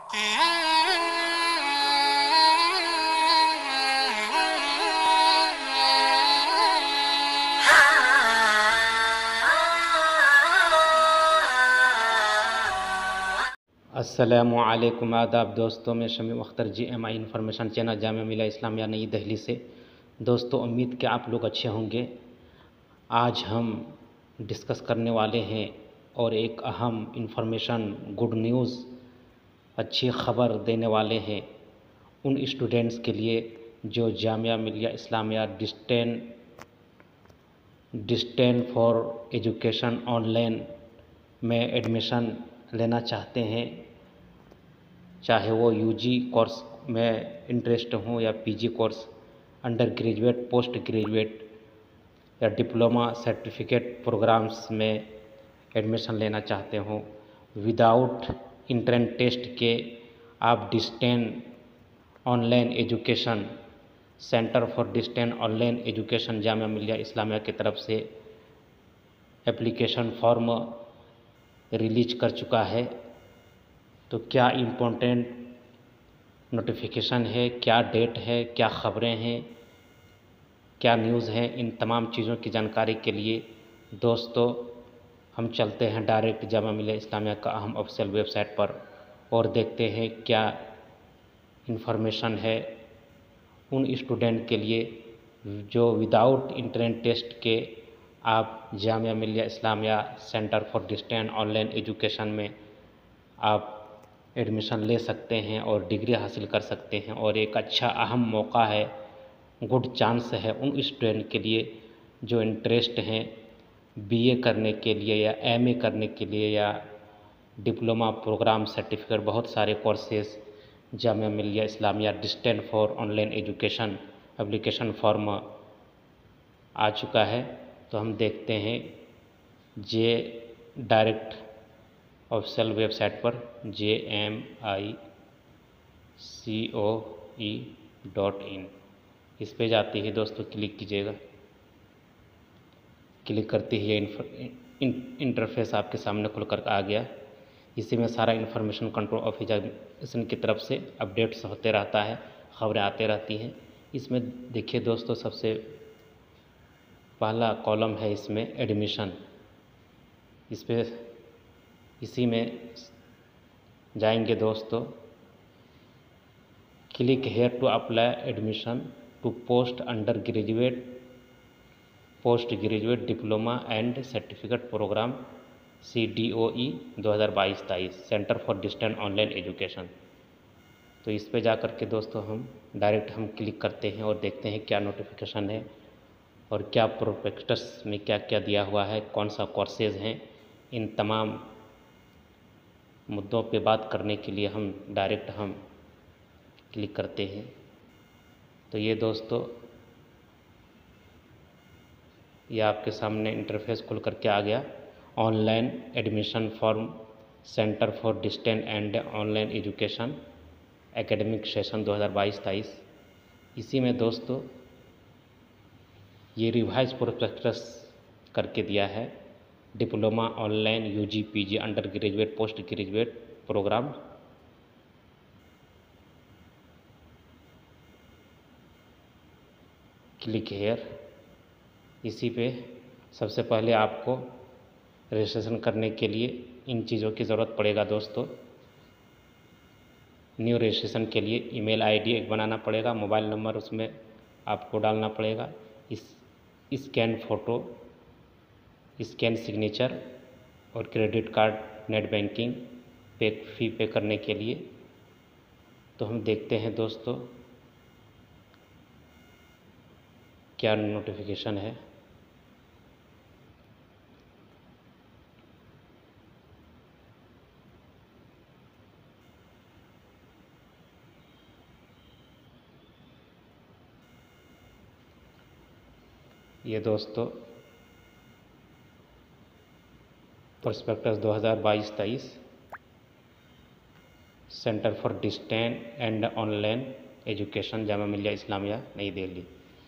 अस्सलामुअलैकुम आदाब दोस्तों, मैं Shamim Akhtar GMI information channel Jamia Millia Islamia नई दिल्ली से। दोस्तों, उम्मीद कि आप लोग अच्छे होंगे। आज हम डिस्कस करने वाले हैं और एक अहम इंफॉर्मेशन, गुड न्यूज़, अच्छी खबर देने वाले हैं उन स्टूडेंट्स के लिए जो Jamia Millia Islamia distance for education online में एडमिशन लेना चाहते हैं, चाहे वो UG कोर्स में इंटरेस्ट हो या PG course, under graduate, post graduate या डिप्लोमा सर्टिफिकेट प्रोग्राम्स में एडमिशन लेना चाहते हो विदाउट इंट्रेंस टेस्ट के। आप distance online education, centre for distance online education Jamia Millia Islamia की तरफ से एप्लीकेशन फॉर्म रिलीज कर चुका है। तो क्या इम्पोर्टेंट नोटिफिकेशन है, क्या डेट है, क्या ख़बरें हैं, क्या न्यूज़ है, इन तमाम चीज़ों की जानकारी के लिए दोस्तों हम चलते हैं डायरेक्ट जामिया मिलिया इस्लामिया का अहम ऑफिशियल वेबसाइट पर और देखते हैं क्या इन्फॉर्मेशन है उन स्टूडेंट के लिए जो विदाउट इंट्रेंस टेस्ट के आप Jamia Millia Islamia centre for distance online education में आप एडमिशन ले सकते हैं और डिग्री हासिल कर सकते हैं। और एक अच्छा अहम मौका है, गुड चांस है उन स्टूडेंट के लिए जो इंटरेस्ट हैं BA करने के लिए या MA करने के लिए या डिप्लोमा प्रोग्राम सर्टिफिकेट, बहुत सारे courses Jamia Millia Islamia distance for online education application form आ चुका है। तो हम देखते हैं डायरेक्ट ऑफिशियल वेबसाइट पर jmicoe.in इस पे जाती है दोस्तों, क्लिक कीजिएगा। क्लिक करते ही इंटरफेस आपके सामने खुल कर आ गया। इसी में सारा इन्फॉर्मेशन कंट्रोल ऑफ एजुकेशन की तरफ से अपडेट्स होते रहता है, खबरें आते रहती हैं। इसमें देखिए दोस्तों, सबसे पहला कॉलम है इसमें एडमिशन। इसी में जाएंगे दोस्तों, click here to apply admission to post under graduate, post graduate diploma and certificate programme CDOE 2022-23 centre for distance online education. तो इस पे जा कर के दोस्तों हम क्लिक करते हैं और देखते हैं क्या नोटिफिकेशन है और क्या प्रोस्पेक्टस में क्या क्या दिया हुआ है, कौन सा कोर्सेज हैं। इन तमाम मुद्दों पे बात करने के लिए हम क्लिक करते हैं। तो ये दोस्तों, ये आपके सामने इंटरफेस खुल करके आ गया। Online admission form centre for distance and online education academic session 2022-23। इसी में दोस्तों ये रिवाइज प्रोस्पेक्टस करके दिया है। Diploma online UG PG under graduate post graduate programme. Click here. इसी पे सबसे पहले आपको रजिस्ट्रेशन करने के लिए इन चीज़ों की ज़रूरत पड़ेगा दोस्तों। न्यू रजिस्ट्रेशन के लिए ईमेल ID एक बनाना पड़ेगा, मोबाइल नंबर उसमें आपको डालना पड़ेगा, स्कैन फ़ोटो, स्कैन सिग्नेचर और credit card, net banking fee pay करने के लिए। तो हम देखते हैं दोस्तों क्या नोटिफिकेशन है। ये दोस्तों prospectus 2022-23 centre for distance and online education Jamia Millia Islamia नई दिल्ली।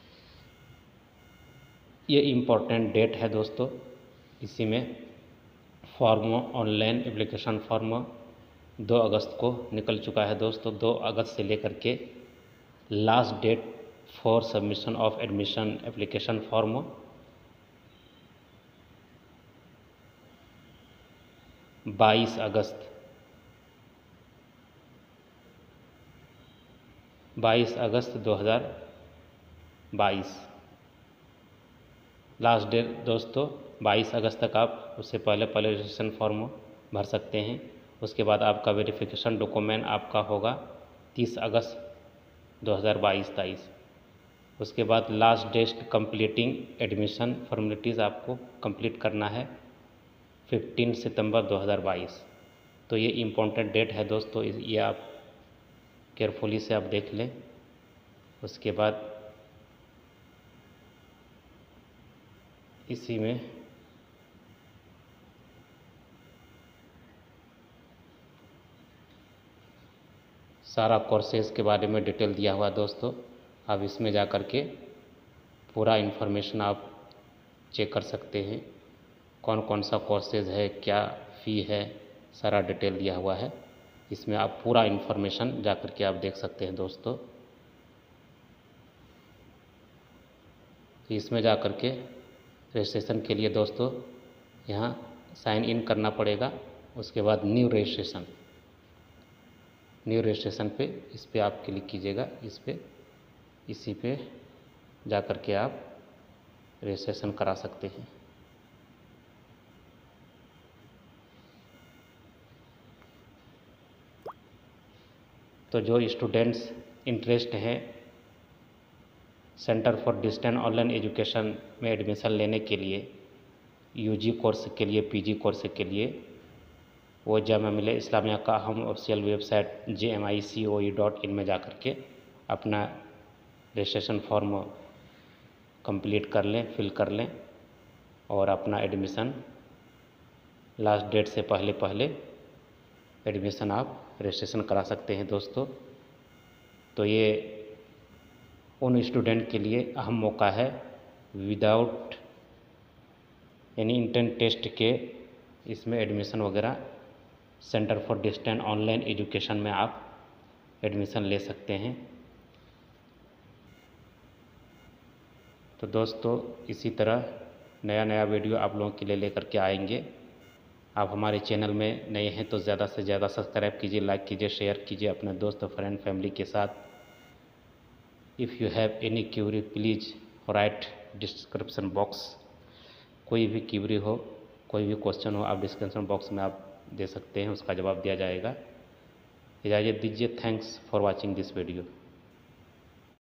ये इम्पोर्टेंट डेट है दोस्तों। इसी में फॉर्म, ऑनलाइन एप्लीकेशन फॉर्म 2 अगस्त को निकल चुका है दोस्तों। 2 अगस्त से लेकर के last date for submission of admission application form 22 अगस्त 2022 लास्ट डेट दोस्तों 22 अगस्त तक आप उससे पहले रजिस्ट्रेशन फॉर्म भर सकते हैं। उसके बाद आपका वेरिफिकेशन डॉक्यूमेंट आपका होगा 30 अगस्त 2022-23। उसके बाद last date completing admission formalities आपको कंप्लीट करना है 15 सितंबर 2022। तो ये इम्पोर्टेंट डेट है दोस्तों, ये आप केयरफुली से आप देख लें। उसके बाद इसी में सारा कोर्सेज़ के बारे में डिटेल दिया हुआ दोस्तों। आप इसमें जा कर के पूरा इन्फॉर्मेशन आप चेक कर सकते हैं, कौन कौन सा कोर्सेज़ है, क्या फ़ी है, सारा डिटेल दिया हुआ है। इसमें आप पूरा इन्फॉर्मेशन जा कर के आप देख सकते हैं दोस्तों। तो इसमें जा कर के रजिस्ट्रेशन के लिए दोस्तों यहाँ साइन इन करना पड़ेगा। उसके बाद न्यू रजिस्ट्रेशन पे इस पे आप क्लिक कीजिएगा, इसी पे जा कर के आप रजिस्ट्रेशन करा सकते हैं। तो जो स्टूडेंट्स इंटरेस्ट हैं centre for distance online education में एडमिशन लेने के लिए, यूजी कोर्स के लिए, पीजी कोर्स के लिए, वो जामिया मिलिया इस्लामिया का हम ऑफिशियल वेबसाइट jmicoe.in में जा कर के अपना रजिस्ट्रेशन फॉर्म कंप्लीट कर लें, फिल कर लें और अपना एडमिशन लास्ट डेट से पहले एडमिशन आप रजिस्ट्रेशन करा सकते हैं दोस्तों। तो ये उन स्टूडेंट के लिए अहम मौका है विदाउट एनी इंट्रेंस टेस्ट के इसमें एडमिशन वगैरह centre for distance online education में आप एडमिशन ले सकते हैं। तो दोस्तों इसी तरह नया वीडियो आप लोगों के लिए लेकर के आएंगे। आप हमारे चैनल में नए हैं तो ज़्यादा से ज़्यादा सब्सक्राइब कीजिए, लाइक कीजिए, शेयर कीजिए अपने दोस्त फ्रेंड फैमिली के साथ। If you have any query please write description box. कोई भी क्यूरी हो, कोई भी क्वेश्चन हो, आप डिस्क्रिप्शन बॉक्स में आप दे सकते हैं, उसका जवाब दिया जाएगा। इजाज़त दीजिए। Thanks for watching this video.